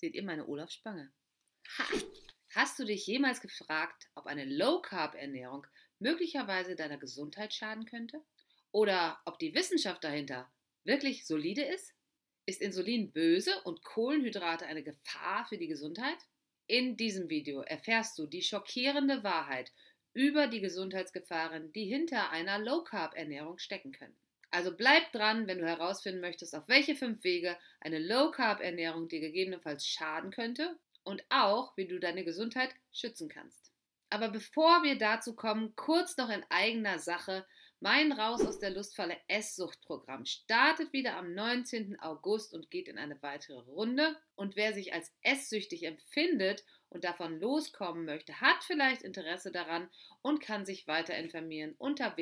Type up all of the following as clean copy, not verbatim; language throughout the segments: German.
Seht ihr meine Olafspange? Ha! Hast du dich jemals gefragt, ob eine Low-Carb-Ernährung möglicherweise deiner Gesundheit schaden könnte? Oder ob die Wissenschaft dahinter wirklich solide ist? Ist Insulin böse und Kohlenhydrate eine Gefahr für die Gesundheit? In diesem Video erfährst du die schockierende Wahrheit über die Gesundheitsgefahren, die hinter einer Low-Carb-Ernährung stecken können. Also bleib dran, wenn du herausfinden möchtest, auf welche 5 Wege eine Low-Carb-Ernährung dir gegebenenfalls schaden könnte und auch, wie du deine Gesundheit schützen kannst. Aber bevor wir dazu kommen, kurz noch in eigener Sache: Mein Raus aus der Lustfalle Esssuchtprogramm startet wieder am 19. August und geht in eine weitere Runde. Und wer sich als esssüchtig empfindet und davon loskommen möchte, hat vielleicht Interesse daran und kann sich weiter informieren unter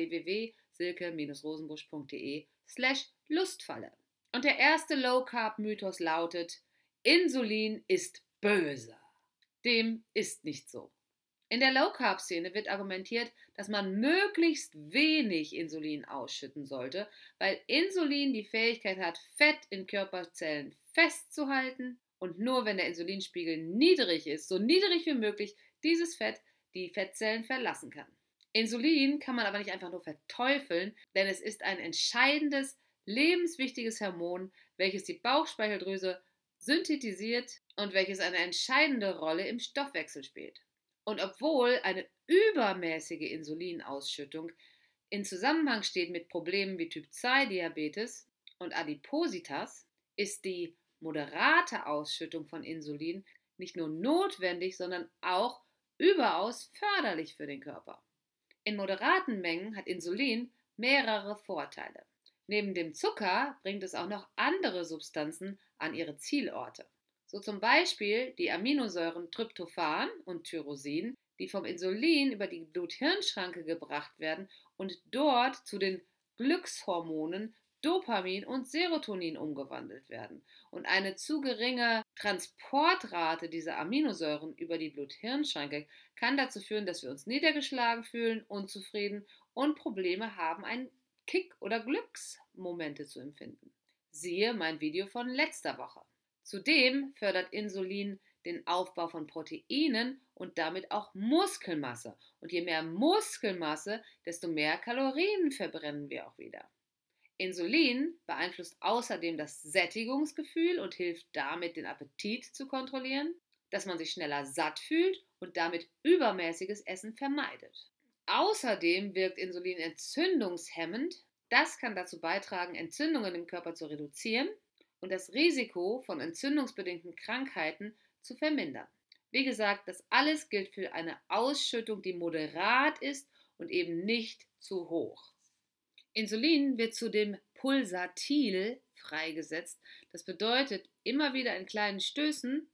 www.silke-rosenbusch.de/Lustfalle. Und der erste Low-Carb-Mythos lautet: Insulin ist böse. Dem ist nicht so. In der Low-Carb-Szene wird argumentiert, dass man möglichst wenig Insulin ausschütten sollte, weil Insulin die Fähigkeit hat, Fett in Körperzellen festzuhalten und nur wenn der Insulinspiegel niedrig ist, so niedrig wie möglich, dieses Fett die Fettzellen verlassen kann. Insulin kann man aber nicht einfach nur verteufeln, denn es ist ein entscheidendes, lebenswichtiges Hormon, welches die Bauchspeicheldrüse synthetisiert und welches eine entscheidende Rolle im Stoffwechsel spielt. Und obwohl eine übermäßige Insulinausschüttung in Zusammenhang steht mit Problemen wie Typ-2-Diabetes und Adipositas, ist die moderate Ausschüttung von Insulin nicht nur notwendig, sondern auch überaus förderlich für den Körper. In moderaten Mengen hat Insulin mehrere Vorteile. Neben dem Zucker bringt es auch noch andere Substanzen an ihre Zielorte. So zum Beispiel die Aminosäuren Tryptophan und Tyrosin, die vom Insulin über die Blut-Hirn-Schranke gebracht werden und dort zu den Glückshormonen Dopamin und Serotonin umgewandelt werden. Und eine zu geringe Transportrate dieser Aminosäuren über die Blut-Hirn-Schranke kann dazu führen, dass wir uns niedergeschlagen fühlen, unzufrieden und Probleme haben, einen Kick- oder Glücksmomente zu empfinden. Siehe mein Video von letzter Woche. Zudem fördert Insulin den Aufbau von Proteinen und damit auch Muskelmasse. Und je mehr Muskelmasse, desto mehr Kalorien verbrennen wir auch wieder. Insulin beeinflusst außerdem das Sättigungsgefühl und hilft damit, den Appetit zu kontrollieren, dass man sich schneller satt fühlt und damit übermäßiges Essen vermeidet. Außerdem wirkt Insulin entzündungshemmend. Das kann dazu beitragen, Entzündungen im Körper zu reduzieren und das Risiko von entzündungsbedingten Krankheiten zu vermindern. Wie gesagt, das alles gilt für eine Ausschüttung, die moderat ist und eben nicht zu hoch. Insulin wird zudem pulsatil freigesetzt. Das bedeutet immer wieder in kleinen Stößen,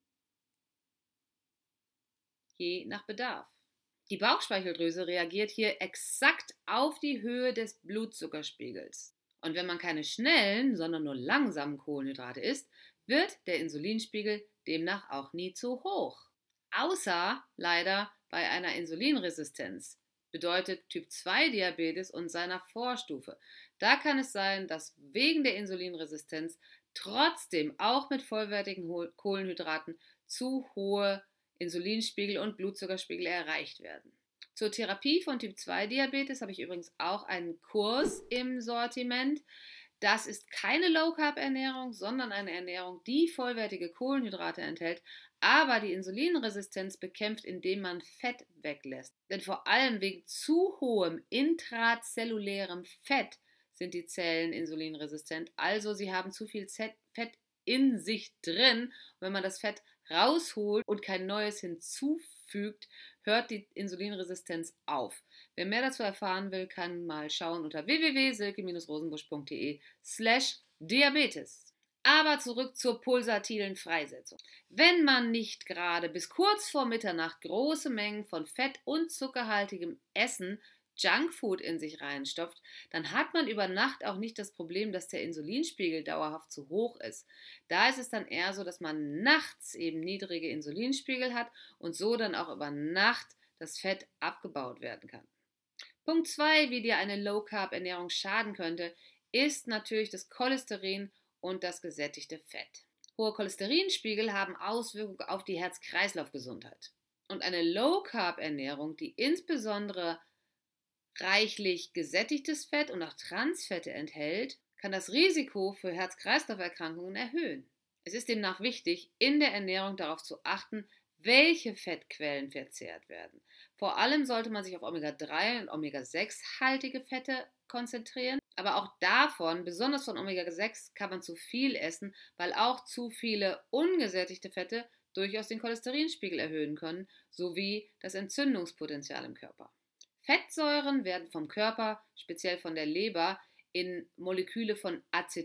je nach Bedarf. Die Bauchspeicheldrüse reagiert hier exakt auf die Höhe des Blutzuckerspiegels. Und wenn man keine schnellen, sondern nur langsamen Kohlenhydrate isst, wird der Insulinspiegel demnach auch nie zu hoch. Außer leider bei einer Insulinresistenz, bedeutet Typ-2-Diabetes und seiner Vorstufe. Da kann es sein, dass wegen der Insulinresistenz trotzdem auch mit vollwertigen Kohlenhydraten zu hohe Insulinspiegel und Blutzuckerspiegel erreicht werden. Zur Therapie von Typ-2-Diabetes habe ich übrigens auch einen Kurs im Sortiment. Das ist keine Low-Carb-Ernährung, sondern eine Ernährung, die vollwertige Kohlenhydrate enthält, aber die Insulinresistenz bekämpft, indem man Fett weglässt. Denn vor allem wegen zu hohem intrazellulärem Fett sind die Zellen insulinresistent. Also sie haben zu viel Fett in sich drin. Und wenn man das Fett rausholt und kein neues hinzufügt, hört die Insulinresistenz auf. Wer mehr dazu erfahren will, kann mal schauen unter www.silke-rosenbusch.de/Diabetes. Aber zurück zur pulsatilen Freisetzung. Wenn man nicht gerade bis kurz vor Mitternacht große Mengen von fett- und zuckerhaltigem Essen, Junkfood in sich reinstopft, dann hat man über Nacht auch nicht das Problem, dass der Insulinspiegel dauerhaft zu hoch ist. Da ist es dann eher so, dass man nachts eben niedrige Insulinspiegel hat und so dann auch über Nacht das Fett abgebaut werden kann. Punkt 2, wie dir eine Low-Carb-Ernährung schaden könnte, ist natürlich das Cholesterin und das gesättigte Fett. Hohe Cholesterinspiegel haben Auswirkungen auf die Herz-Kreislauf-Gesundheit. Und eine Low-Carb-Ernährung, die insbesondere reichlich gesättigtes Fett und auch Transfette enthält, kann das Risiko für Herz-Kreislauf-Erkrankungen erhöhen. Es ist demnach wichtig, in der Ernährung darauf zu achten, welche Fettquellen verzehrt werden. Vor allem sollte man sich auf Omega-3 und Omega-6-haltige Fette konzentrieren, aber auch davon, besonders von Omega-6, kann man zu viel essen, weil auch zu viele ungesättigte Fette durchaus den Cholesterinspiegel erhöhen können, sowie das Entzündungspotenzial im Körper. Fettsäuren werden vom Körper, speziell von der Leber, in Moleküle von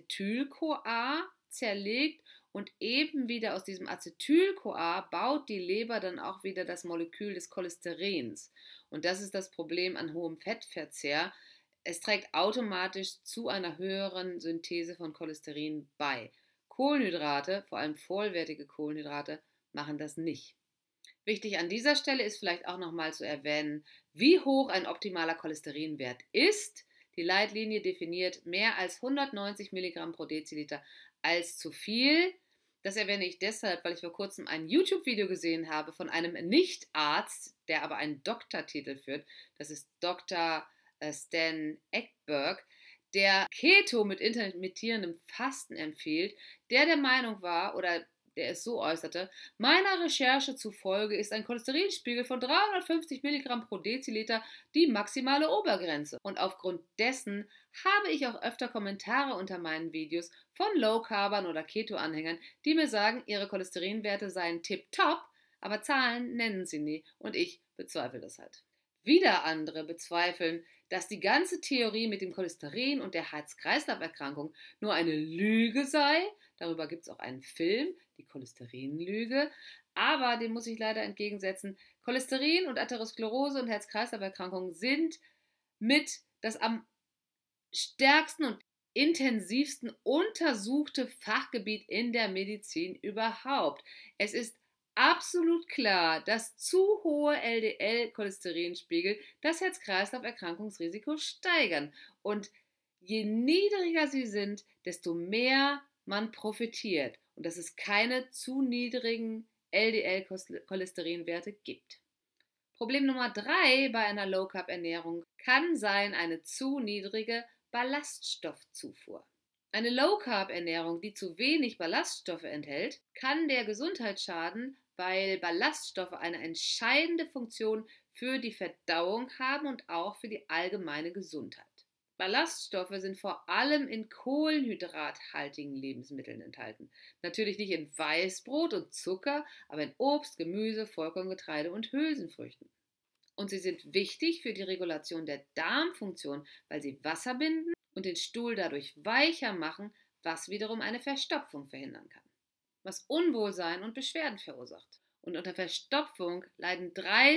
Acetyl-CoA zerlegt und eben wieder aus diesem Acetyl-CoA baut die Leber dann auch wieder das Molekül des Cholesterins. Und das ist das Problem an hohem Fettverzehr. Es trägt automatisch zu einer höheren Synthese von Cholesterin bei. Kohlenhydrate, vor allem vollwertige Kohlenhydrate, machen das nicht. Wichtig an dieser Stelle ist vielleicht auch nochmal zu erwähnen, wie hoch ein optimaler Cholesterinwert ist. Die Leitlinie definiert mehr als 190 Milligramm pro Deziliter als zu viel. Das erwähne ich deshalb, weil ich vor kurzem ein YouTube-Video gesehen habe von einem Nichtarzt, der aber einen Doktortitel führt. Das ist Dr. Stan Ekberg, der Keto mit intermittierendem Fasten empfiehlt, der Meinung war oder der es so äußerte: Meiner Recherche zufolge ist ein Cholesterinspiegel von 350 Milligramm pro Deziliter die maximale Obergrenze. Und aufgrund dessen habe ich auch öfter Kommentare unter meinen Videos von Low-Carbern oder Keto-Anhängern, die mir sagen, ihre Cholesterinwerte seien tipptopp, aber Zahlen nennen sie nie und ich bezweifle das halt. Wieder andere bezweifeln, dass die ganze Theorie mit dem Cholesterin und der Herz-Kreislauf-Erkrankung nur eine Lüge sei. Darüber gibt es auch einen Film, die Cholesterinlüge. Aber dem muss ich leider entgegensetzen, Cholesterin und Atherosklerose und Herz-Kreislauf-Erkrankungen sind mit das am stärksten und intensivsten untersuchte Fachgebiet in der Medizin überhaupt. Es ist absolut klar, dass zu hohe LDL-Cholesterinspiegel das Herz-Kreislauf-Erkrankungsrisiko steigern. Und je niedriger sie sind, desto mehr man profitiert und dass es keine zu niedrigen LDL-Cholesterinwerte gibt. Problem Nummer 3 bei einer Low-Carb-Ernährung kann sein eine zu niedrige Ballaststoffzufuhr. Eine Low-Carb-Ernährung, die zu wenig Ballaststoffe enthält, kann der Gesundheit schaden, weil Ballaststoffe eine entscheidende Funktion für die Verdauung haben und auch für die allgemeine Gesundheit. Ballaststoffe sind vor allem in kohlenhydrathaltigen Lebensmitteln enthalten. Natürlich nicht in Weißbrot und Zucker, aber in Obst, Gemüse, Vollkorngetreide und Hülsenfrüchten. Und sie sind wichtig für die Regulation der Darmfunktion, weil sie Wasser binden und den Stuhl dadurch weicher machen, was wiederum eine Verstopfung verhindern kann, was Unwohlsein und Beschwerden verursacht. Und unter Verstopfung leiden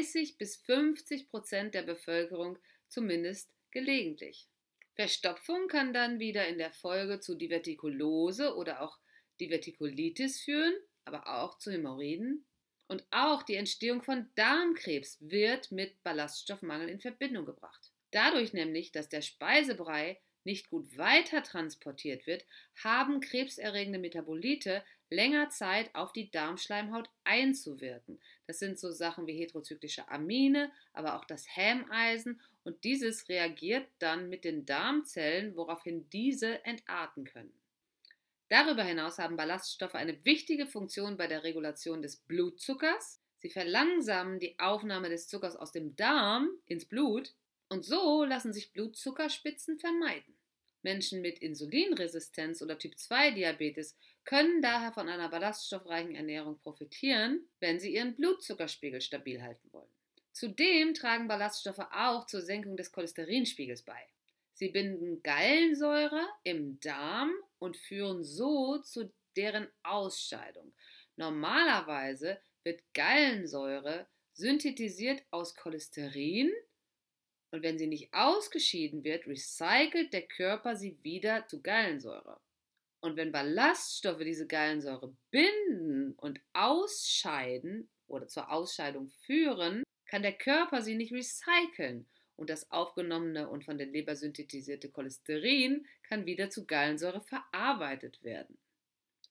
30-50% der Bevölkerung zumindest gelegentlich. Verstopfung kann dann wieder in der Folge zu Divertikulose oder auch Divertikulitis führen, aber auch zu Hämorrhoiden. Und auch die Entstehung von Darmkrebs wird mit Ballaststoffmangel in Verbindung gebracht. Dadurch nämlich, dass der Speisebrei nicht gut weiter transportiert wird, haben krebserregende Metabolite länger Zeit auf die Darmschleimhaut einzuwirken. Das sind so Sachen wie heterozyklische Amine, aber auch das Hämeisen und dieses reagiert dann mit den Darmzellen, woraufhin diese entarten können. Darüber hinaus haben Ballaststoffe eine wichtige Funktion bei der Regulation des Blutzuckers. Sie verlangsamen die Aufnahme des Zuckers aus dem Darm ins Blut und so lassen sich Blutzuckerspitzen vermeiden. Menschen mit Insulinresistenz oder Typ-2-Diabetes können daher von einer ballaststoffreichen Ernährung profitieren, wenn sie ihren Blutzuckerspiegel stabil halten wollen. Zudem tragen Ballaststoffe auch zur Senkung des Cholesterinspiegels bei. Sie binden Gallensäure im Darm und führen so zu deren Ausscheidung. Normalerweise wird Gallensäure synthetisiert aus Cholesterin und wenn sie nicht ausgeschieden wird, recycelt der Körper sie wieder zu Gallensäure. Und wenn Ballaststoffe diese Gallensäure binden und ausscheiden oder zur Ausscheidung führen, kann der Körper sie nicht recyceln und das aufgenommene und von der Leber synthetisierte Cholesterin kann wieder zu Gallensäure verarbeitet werden.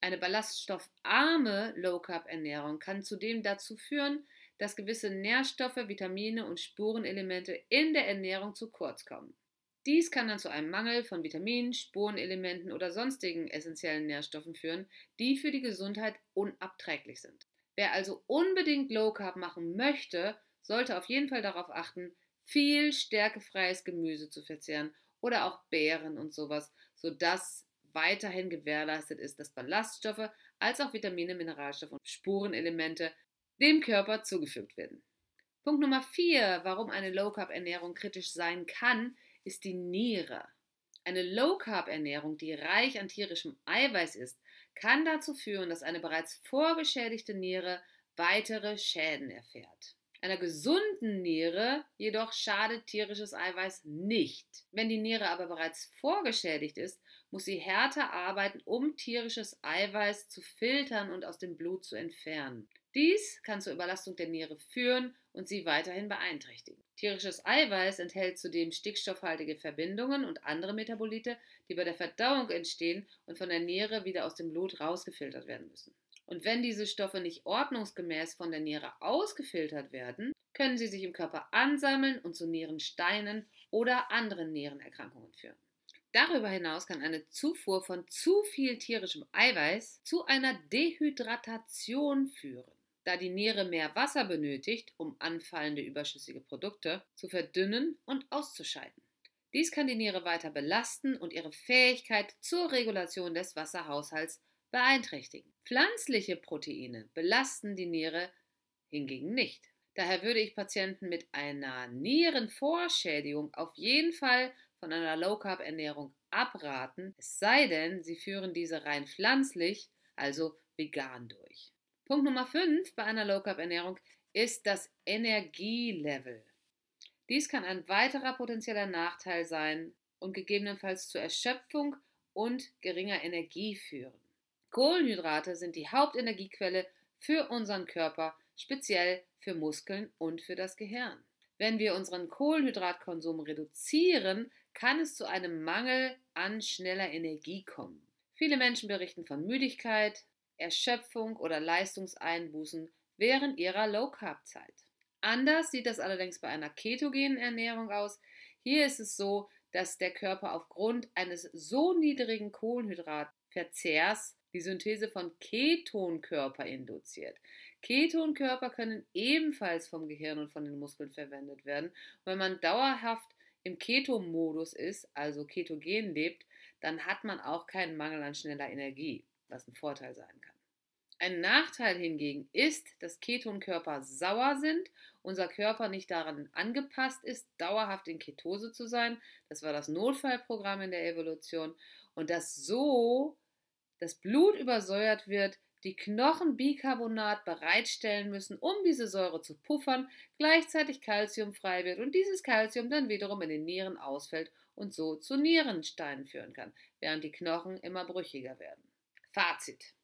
Eine ballaststoffarme Low-Carb-Ernährung kann zudem dazu führen, dass gewisse Nährstoffe, Vitamine und Spurenelemente in der Ernährung zu kurz kommen. Dies kann dann zu einem Mangel von Vitaminen, Spurenelementen oder sonstigen essentiellen Nährstoffen führen, die für die Gesundheit unabträglich sind. Wer also unbedingt Low Carb machen möchte, sollte auf jeden Fall darauf achten, viel stärkefreies Gemüse zu verzehren oder auch Beeren und sowas, sodass weiterhin gewährleistet ist, dass Ballaststoffe als auch Vitamine, Mineralstoffe und Spurenelemente dem Körper zugefügt werden. Punkt Nummer 4, warum eine Low-Carb-Ernährung kritisch sein kann, ist die Niere. Eine Low-Carb-Ernährung, die reich an tierischem Eiweiß ist, kann dazu führen, dass eine bereits vorgeschädigte Niere weitere Schäden erfährt. Einer gesunden Niere jedoch schadet tierisches Eiweiß nicht. Wenn die Niere aber bereits vorgeschädigt ist, muss sie härter arbeiten, um tierisches Eiweiß zu filtern und aus dem Blut zu entfernen. Dies kann zur Überlastung der Niere führen und sie weiterhin beeinträchtigen. Tierisches Eiweiß enthält zudem stickstoffhaltige Verbindungen und andere Metabolite, die bei der Verdauung entstehen und von der Niere wieder aus dem Blut rausgefiltert werden müssen. Und wenn diese Stoffe nicht ordnungsgemäß von der Niere ausgefiltert werden, können sie sich im Körper ansammeln und zu Nierensteinen oder anderen Nierenerkrankungen führen. Darüber hinaus kann eine Zufuhr von zu viel tierischem Eiweiß zu einer Dehydratation führen, da die Niere mehr Wasser benötigt, um anfallende überschüssige Produkte zu verdünnen und auszuscheiden. Dies kann die Niere weiter belasten und ihre Fähigkeit zur Regulation des Wasserhaushalts beeinträchtigen. Pflanzliche Proteine belasten die Niere hingegen nicht. Daher würde ich Patienten mit einer Nierenvorschädigung auf jeden Fall von einer Low-Carb-Ernährung abraten, es sei denn, sie führen diese rein pflanzlich, also vegan durch. Punkt Nummer 5 bei einer Low-Carb-Ernährung ist das Energielevel. Dies kann ein weiterer potenzieller Nachteil sein und gegebenenfalls zur Erschöpfung und geringer Energie führen. Kohlenhydrate sind die Hauptenergiequelle für unseren Körper, speziell für Muskeln und für das Gehirn. Wenn wir unseren Kohlenhydratkonsum reduzieren, kann es zu einem Mangel an schneller Energie kommen. Viele Menschen berichten von Müdigkeit, Erschöpfung oder Leistungseinbußen während ihrer Low-Carb-Zeit. Anders sieht das allerdings bei einer ketogenen Ernährung aus. Hier ist es so, dass der Körper aufgrund eines so niedrigen Kohlenhydratverzehrs die Synthese von Ketonkörper induziert. Ketonkörper können ebenfalls vom Gehirn und von den Muskeln verwendet werden. Und wenn man dauerhaft im Ketomodus ist, also ketogen lebt, dann hat man auch keinen Mangel an schneller Energie, was ein Vorteil sein kann. Ein Nachteil hingegen ist, dass Ketonkörper sauer sind, unser Körper nicht daran angepasst ist, dauerhaft in Ketose zu sein. Das war das Notfallprogramm in der Evolution. Und dass so das Blut übersäuert wird, die Knochen Bicarbonat bereitstellen müssen, um diese Säure zu puffern, gleichzeitig Calcium frei wird und dieses Calcium dann wiederum in den Nieren ausfällt und so zu Nierensteinen führen kann, während die Knochen immer brüchiger werden. Fazit.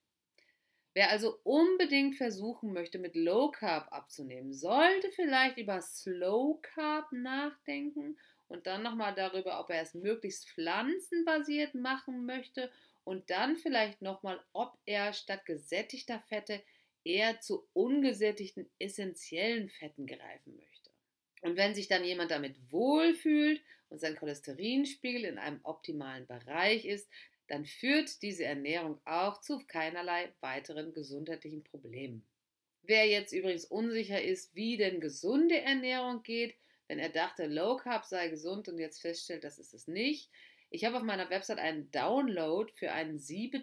Wer also unbedingt versuchen möchte, mit Low Carb abzunehmen, sollte vielleicht über Slow Carb nachdenken und dann nochmal darüber, ob er es möglichst pflanzenbasiert machen möchte und dann vielleicht nochmal, ob er statt gesättigter Fette eher zu ungesättigten essentiellen Fetten greifen möchte. Und wenn sich dann jemand damit wohlfühlt und sein Cholesterinspiegel in einem optimalen Bereich ist, dann führt diese Ernährung auch zu keinerlei weiteren gesundheitlichen Problemen. Wer jetzt übrigens unsicher ist, wie denn gesunde Ernährung geht, wenn er dachte, Low Carb sei gesund und jetzt feststellt, das ist es nicht. Ich habe auf meiner Website einen Download für einen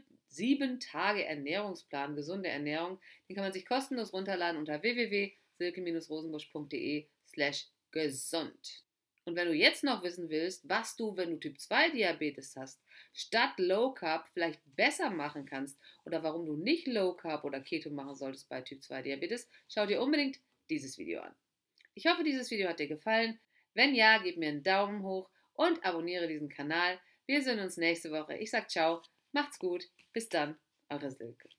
7-Tage-Ernährungsplan, gesunde Ernährung. Den kann man sich kostenlos runterladen unter www.silke-rosenbusch.de/gesund. Und wenn du jetzt noch wissen willst, was du, wenn du Typ-2-Diabetes hast, statt Low Carb vielleicht besser machen kannst oder warum du nicht Low Carb oder Keto machen solltest bei Typ-2-Diabetes, schau dir unbedingt dieses Video an. Ich hoffe, dieses Video hat dir gefallen. Wenn ja, gib mir einen Daumen hoch und abonniere diesen Kanal. Wir sehen uns nächste Woche. Ich sag ciao, macht's gut, bis dann, eure Silke.